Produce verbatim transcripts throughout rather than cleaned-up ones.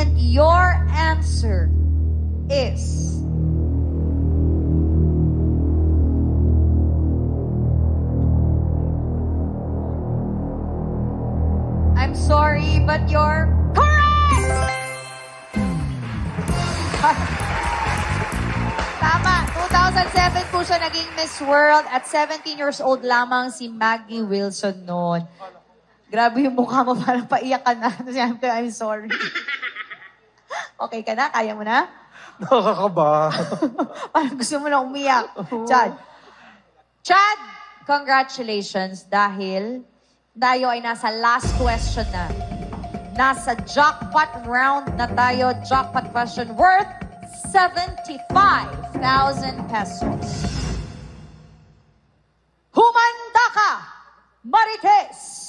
And your answer is... I'm sorry, but you're correct! Tama, two thousand seven po siya naging Miss World at seventeen years old lamang si Maggie Wilson noon. Grabe yung mukha mo, parang paiyak ka na. I'm sorry. Okay ka na? Kaya mo na? Nakakaba. Parang gusto mo na umiyak. Chad. Chad, congratulations dahil tayo ay nasa last question na. Nasa jackpot round na tayo. Jackpot question worth seventy-five thousand pesos. Humanda ka, Marites!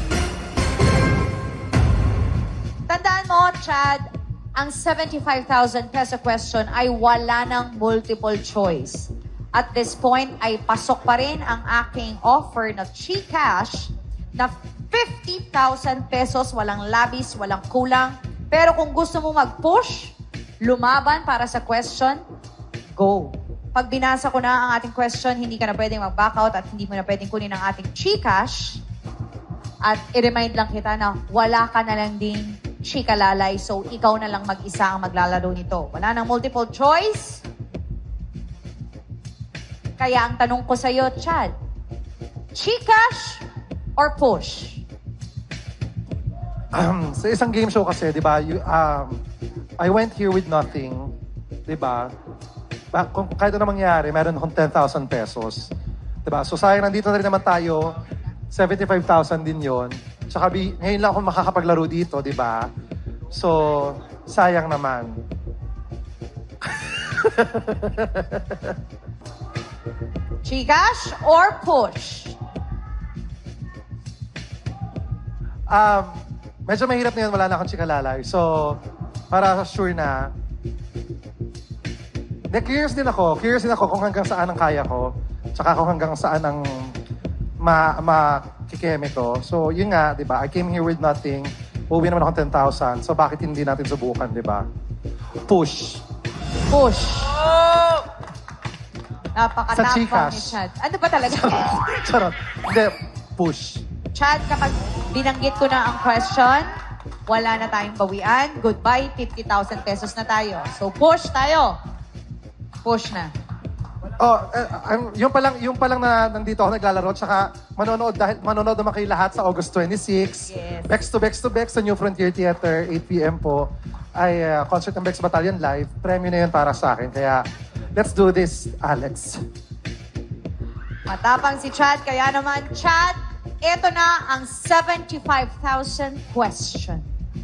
Tandaan mo, Chad, ang seventy-five thousand peso question ay wala ng multiple choice. At this point ay pasok pa rin ang aking offer na GCash na fifty thousand pesos, walang labis, walang kulang. Pero kung gusto mo mag-push, lumaban para sa question, go. Pag binasa ko na ang ating question, hindi ka na pwedeng mag-back out at hindi mo na pwedeng kunin ang ating GCash. At i-remind lang kita na wala ka na lang ding chika lalay, so ikaw na lang mag-isa ang maglalaro nito. Wala nang multiple choice. Kaya ang tanong ko sa'yo, Chad, GCash or push? Um, sa isang game show kasi, di ba, you, um, I went here with nothing, di ba? Ba- Kung kahit ano mangyari, meron akong ten thousand pesos. Di ba? So sayang, nandito na rin naman tayo, seventy-five thousand din yon. Tsaka bi- ngayon lang ako makakapaglaro dito, di ba? So, sayang naman. GCash or push? Um, medyo mahirap na yun, wala na akong chikalalay. So, para sure na, de, curious din ako. Curious din ako kung hanggang saan ang kaya ko. Tsaka kung hanggang saan ang ma makikeme ko. So, yun nga, di ba? I came here with nothing. Uwi naman ako ten thousand. So, bakit hindi natin subukan, di ba? Push. Push. Sa Napakatapang GCash. ni Chad. Ano ba talaga? Charot. Hindi, push. Chad, kapag binanggit ko na ang question, wala na tayong bawian. Goodbye, fifty thousand pesos na tayo. So, push tayo. Push na. Oh, eh, I'm- yung pa lang, yung pa lang na nandito ako naglalaro, tsaka manonood, dahil manonood naman kayo lahat sa August twenty-sixth. Yes. Bex to Bex to Bex sa New Frontier Theater, eight p m po. Ay uh, concert ng Bex Battalion Live. Premyo na yun para sa akin. Kaya, let's do this, Alex. Matapang si Chad. Kaya naman, Chad, ito na ang seventy-five thousand question.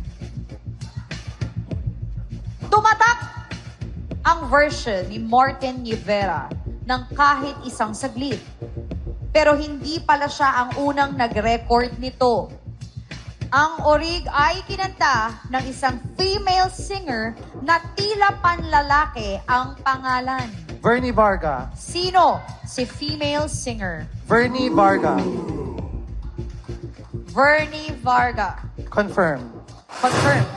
Tumatak ang version ni Morten Rivera ng Kahit Isang Saglit. Pero hindi pala siya ang unang nag-record nito. Ang orig ay kinanta ng isang female singer na tila panlalaki ang pangalan. Vernie Varga. Sino si female singer? Vernie Varga. Vernie Varga. Confirm. Confirm.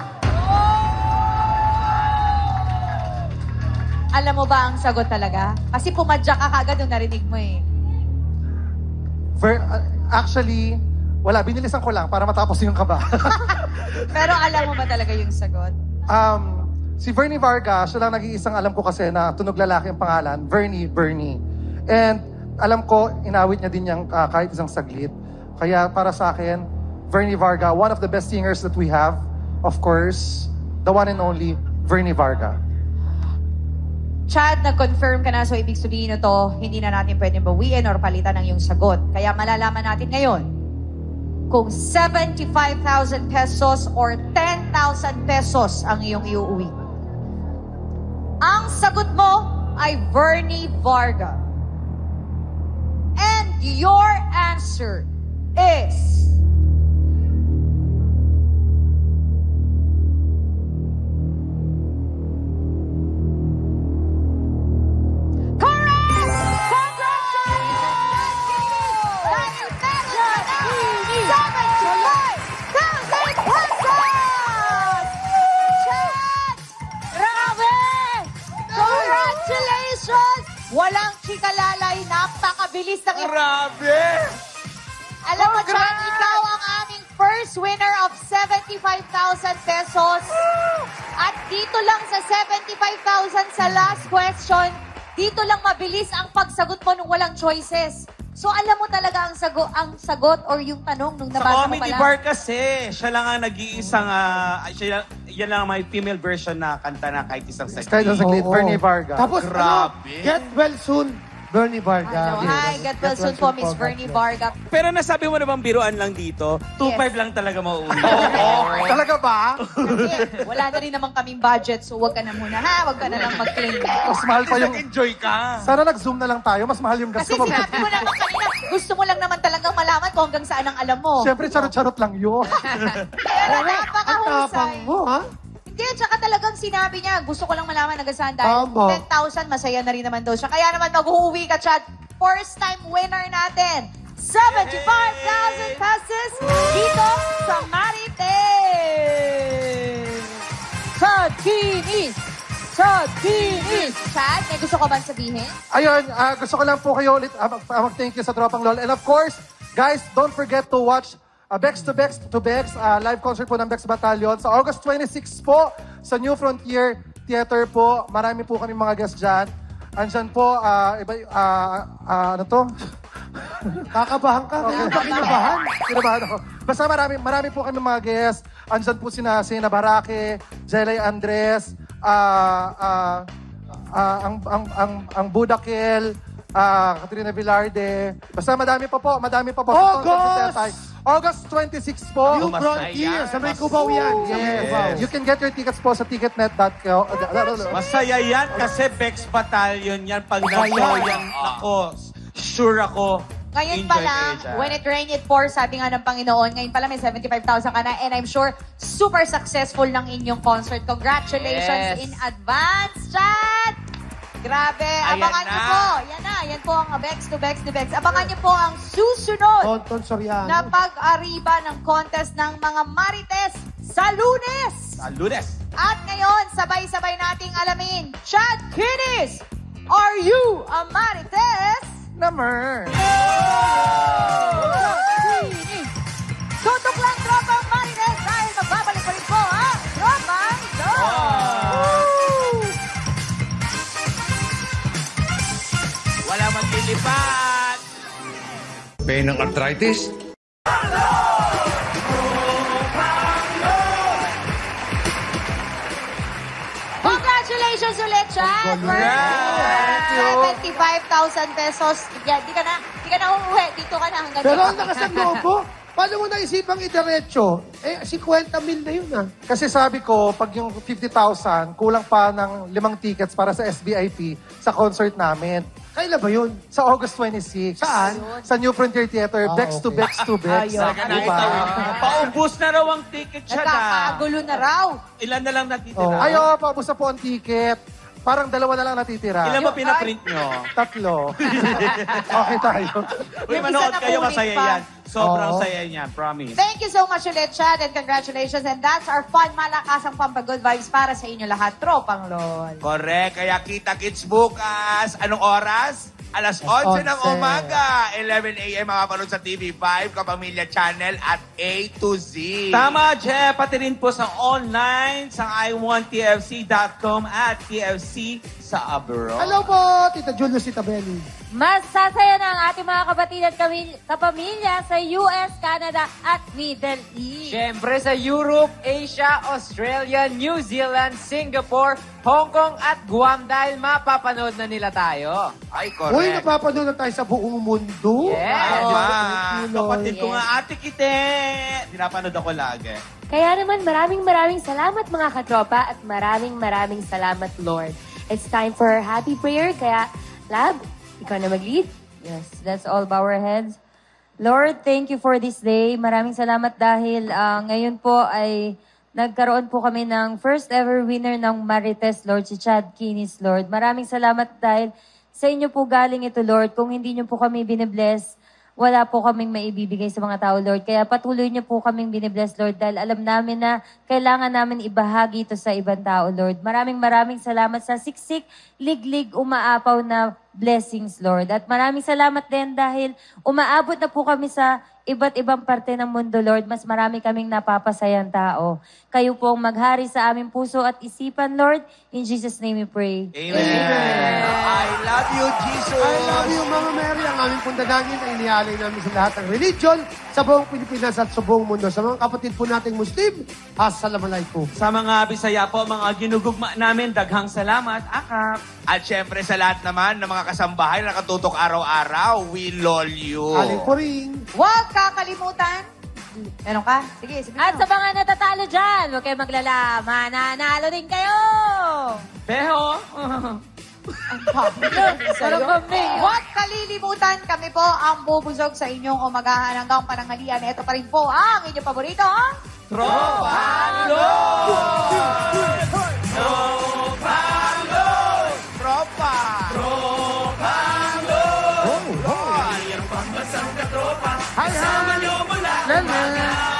Alam mo ba ang sagot talaga? Kasi pumadyak ka kagad nung narinig mo eh. Ver, uh, actually, wala. Binilisan ko lang para matapos yung kaba. Pero alam mo ba talaga yung sagot? um, si Vernie Varga, siya lang nag-iisang alam ko kasi na tunog lalaki ang pangalan. Vernie, Bernie. And alam ko, inawit niya din niyang uh, kahit isang saglit. Kaya para sa akin, Vernie Varga, one of the best singers that we have. Of course, the one and only Vernie Varga. Chad, nag-confirm ka na, so ibig sabihin nito, hindi na natin pwedeng bawiin or palitan ng iyong sagot. Kaya malalaman natin ngayon kung seventy-five thousand pesos or ten thousand pesos ang iyong iuuwi. Ang sagot mo ay Vernie Varga. And your answer is... Walang chikalalay, napakabilis ng... Grabe! Alam mo, Chan, ikaw ang aming first winner of seventy-five thousand pesos. At dito lang sa seventy-five thousand sa last question, dito lang mabilis ang pagsagot mo nung walang choices. So, alam mo talaga ang sagot, ang sagot or yung tanong nung Sa nabasa mo comedy pala. bar kasi, siya lang ang nag-iisang, uh, siya, yan lang ang may female version na kanta na kahit isang saglit. Kahit isang saglit, Oo. Bernie Vargas. Tapos, Grabe. ano, get well soon, Bernie Vargas. Ano, hi, get well soon po, Miss Bernie Vargas. Pero nasabi mo na bang biruan lang dito? two five Yes. lang talaga mauuna. Talaga ba? Kasi wala na rin naman kaming budget, so wag ka na muna, ha? Wag ka na lang mag-claim. Mas mahal pa yung... Nag-enjoy ka. Sana nag-zoom na lang tayo. Mas mahal yung Kasi gasto. sinabi mo naman kanina, gusto mo lang naman talagang malaman kung hanggang saan ang alam mo. Siyempre, charot-charot lang yun. Kaya na, Ang tapang napakahusay. mo, ha? Hindi, tsaka talagang sinabi niya, gusto ko lang malaman hanggang saan dahil Tama. ten thousand, masaya na rin naman daw siya. Kaya naman mag-uuwi ka, Chad. First time winner natin. seventy-five thousand pesos dito sa Marites. Chad Kinis! Chad Kinis! Chad, may gusto ko bang sabihin? Ayun, ah, gusto ko lang po kayo ulit ah, mag- ah, mag-thank you sa Tropang LOL. And of course, guys, don't forget to watch uh, Bex to Bex to Bex, uh, live concert po ng Bex Battalion sa August twenty-sixth po sa New Frontier Theater po. Marami po kami mga guests dyan. Andyan po, ah, iba, ah, ah, ano to? Kakabahan ka. Okay. Kaya ba kinabahan? Kinabahan ako. Basta marami, marami po kami mga guests. Andyan po sina Sina Barake, Jelay Andres, ah, ah, ah, ang, ang, ang, ang Budakil, ah, Katrina Villarde. Basta madami pa po, madami pa po. August! August twenty-sixth po. New Frontier. Sa may Cubao yan. Sa may Cubao. Yes. You can get your tickets po sa ticketnet dot co. Masaya yan kasi Bex Battalion yan. Pag na-show yan, ako, sure ako, Ngayon pa enjoy lang, kayo dyan. when it rained it pours, sabi nga ng Panginoon, ngayon pa lang may seventy-five thousand ka na and I'm sure super successful ng inyong concert. Congratulations Yes. in advance, Chad! Grabe, Ayan abangan na. niyo po. Yan na, yan po ang Bex to Bex to Bex. Abangan niyo po ang susunod Tonton Soriano. na pag-ariba ng contest ng mga Marites sa Lunes. Sa Lunes. At ngayon, sabay-sabay nating alamin, Chad Kinis, are you a Marites? Namer. Tutok lang, Tropang Marites, dahil magbabalik pa rin po, ha? Tropang Lord! Wala maglilipat. Pain ng arthritis? Congratulations ulit, Chad! Thank you. seventy-five thousand pesos. Yan, di ka na, di ka na uuwi. Dito ka na hanggang Pero ang dito. lakas ng lobo. Paano mo naisipang idiretso? Eh, fifty mil na yun, ah. Kasi sabi ko, pag yung fifty thousand, kulang pa ng limang tickets para sa S V I P sa concert namin. Kailan ba yun? Sa August twenty-sixth. Saan? Sa New Frontier Theater. Ah, Bex to okay. Bex to Bex. Ayun. Talaga Diba? nakita. Paubos na raw ang ticket siya na. Nagkakagulo na raw. Ilan na lang natitira? Oh. Ay, oo, paubos na po ang ticket. Parang dalawa na lang natitira. Ilan ba pinaprint nyo? Tatlo. Okay tayo. Uy, Yung manood isa kayo, napulit masaya pa. yan. Sobrang Oo. saya niyan, promise. Thank you so much ulit, Chad, and congratulations. And that's our fun, malakasang pampagood vibes para sa inyo lahat. Tropang LOL. Correct. Kaya kita-kits bukas. Anong oras? Alas Alas onse ng onse. umaga. eleven a m makapanood sa T V five, Kapamilya Channel at A to Z. Tama, Jeff. Pati rin po sa online, sa i want t f c dot com at T F C sa abroad. Hello po, Tita Julius, Tita Benny. Masasaya na ang ating mga kapatid at kamil- kapamilya sa U S, Canada at Middle East. Siyempre sa Europe, Asia, Australia, New Zealand, Singapore, Hong Kong at Guam dahil mapapanood na nila tayo. Ay, correct. Uy, napapanood na tayo sa buong mundo. Yes. Tama. Thank you, Lord. Kapatid ko nga, Ate Kite. Pinapanood ako lagi. Kaya naman maraming maraming salamat mga katropa at maraming maraming salamat Lord. It's time for our happy prayer. Kaya, Lab, ikaw na mag-lead. Yes, let's all bow our heads. Lord, thank you for this day. Maraming salamat dahil ah, ngayon po ay nagkaroon po kami ng first ever winner ng Marites, Lord, si Chad Kinis, Lord. Maraming salamat dahil sa inyo po galing ito, Lord. Kung hindi nyo po kami binibless, wala po kaming maibibigay sa mga tao, Lord. Kaya patuloy niyo po kaming binibless, Lord, dahil alam namin na kailangan namin ibahagi ito sa ibang tao, Lord. Maraming maraming salamat sa siksik, liglig, umaapaw na blessings, Lord. At maraming salamat din dahil umaabot na po kami sa iba't ibang parte ng mundo, Lord. Mas marami kaming napapasayang tao. Kayo po ang maghari sa aming puso at isipan, Lord. In Jesus' name we pray. Amen. I love you, Jesus. I love you, Mama Mary. Ang aming pundadangin ay inialay namin sa lahat ng religion sa buong Pilipinas at sa buong mundo. Sa mga kapatid po nating Muslim, assalamualaikum. Sa mga Bisaya po, mga ginugugma namin, daghang salamat. Akap. At syempre sa lahat naman ng mga kasambahay na nakatutok araw-araw, we lol you. Aling po ring. Huwag kakalimutan. Meron ka? Sige, sige. At sa mga natatalo dyan, huwag kayo maglala. Mananalo din kayo! Pero, Parang kami. Huwag kalilimutan, kami po ang bubusog sa inyong umagahan hanggang pananghalian. Ito pa rin po ang inyong paborito, ang Tropalo! Tropa! Hi, hi. Lala.